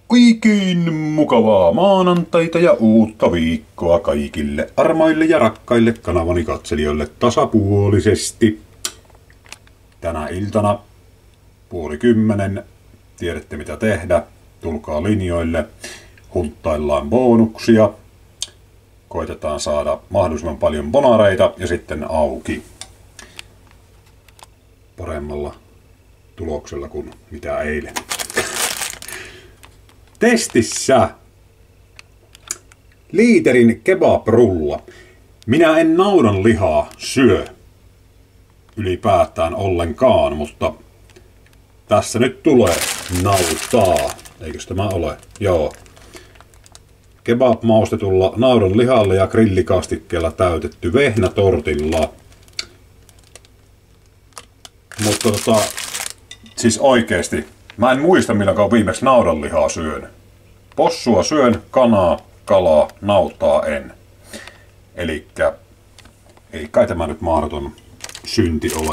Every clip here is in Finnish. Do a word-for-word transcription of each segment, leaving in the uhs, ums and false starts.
Oikein mukavaa maanantaita ja uutta viikkoa kaikille armaille ja rakkaille kanavani katselijoille tasapuolisesti. Tänä iltana puoli kymmenen. Tiedätte mitä tehdä. Tulkaa linjoille. Hunttaillaan bonuksia. Koitetaan saada mahdollisimman paljon bonareita ja sitten auki. Paremmalla tuloksella kuin mitä eilen. Testissä liiterin kebabrulla. Minä en naudan lihaa syö ylipäätään ollenkaan, mutta tässä nyt tulee nautaa. Eikös tämä ole? Joo. Kebab maustetulla naudan lihalla ja grillikastikkeella täytetty vehnätortilla. Mutta tota, siis oikeesti. Mä en muista milloin viimeksi naudanlihaa syön. Possua syön, kanaa, kalaa, nautaa en. Elikkä ei kai tämä nyt mahdoton synti ole.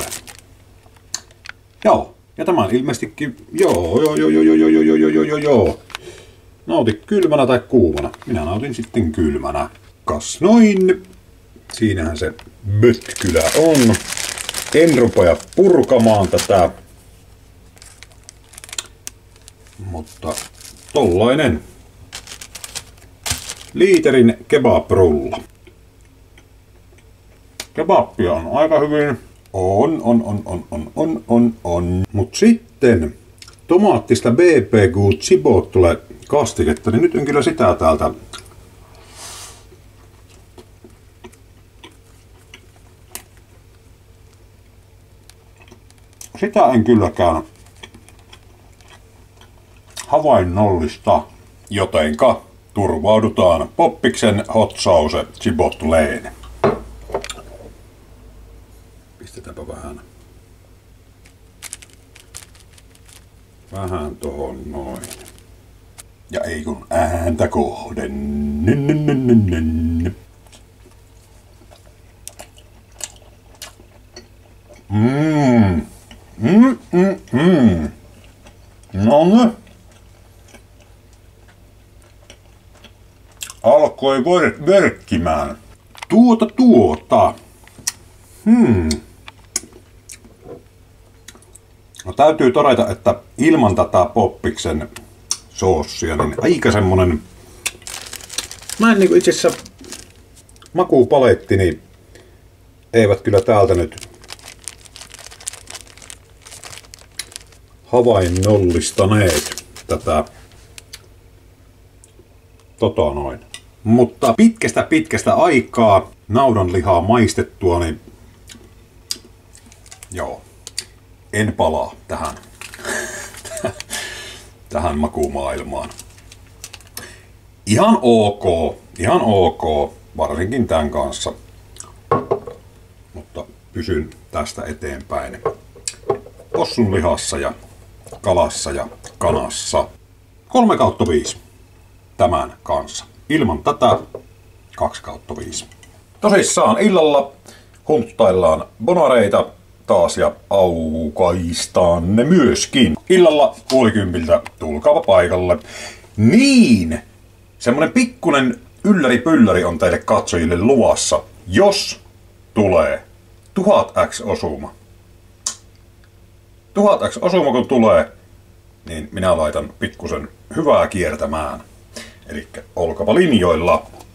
Joo, ja tämä on ilmeisestikin, joo, joo, joo, joo, joo, joo, joo, joo, joo, joo, joo. Nauti kylmänä tai kuumana. Minä nautin sitten kylmänä. Kas noin. Siinähän se mötkylä on. En rupea purkamaan tätä. Mutta tollainen liiterin kebabrulla. Kebabia on aika hyvin. On, on, on, on, on, on, on, on. Mut sitten tomaattista B B Q Chipotle kastiketta, niin nyt en kyllä sitä täältä. Sitä en kylläkään havainnollista, jotenka turvaudutaan Poppiksen hot sauce chipotleen. Pistetäänpä vähän. Vähän tohon noin. Ja ei kun ääntä kohden. Mmm. Mm, mm, mm. No ne. Alkoi ver- verkkimään. Tuota tuota. Hmm. No täytyy todeta, että ilman tätä Poppiksen soossia, niin aika semmonen. Mä en niinku itse asiassa makupalettini eivät kyllä täältä nyt havainnollistaneet tätä tota noin. Mutta pitkästä pitkästä aikaa naudanlihaa maistettua, niin joo, en palaa tähän, tähän makumaailmaan. Ihan ok, ihan ok, varsinkin tämän kanssa, mutta pysyn tästä eteenpäin possun lihassa ja kalassa ja kanassa. kolme kautta viisi tämän kanssa. Ilman tätä kaksi kautta viisi. Tosissaan illalla hunttaillaan bonareita taas ja aukaistaan ne myöskin. Illalla puolikympiltä tulkaapa paikalle. Niin! Semmonen pikkunen ylläri-pylläri on teille katsojille luvassa, jos tulee tuhat X osuma. tuhat X osuma kun tulee, niin minä laitan pikkusen hyvää kiertämään. Elikkä olkapa linjoilla.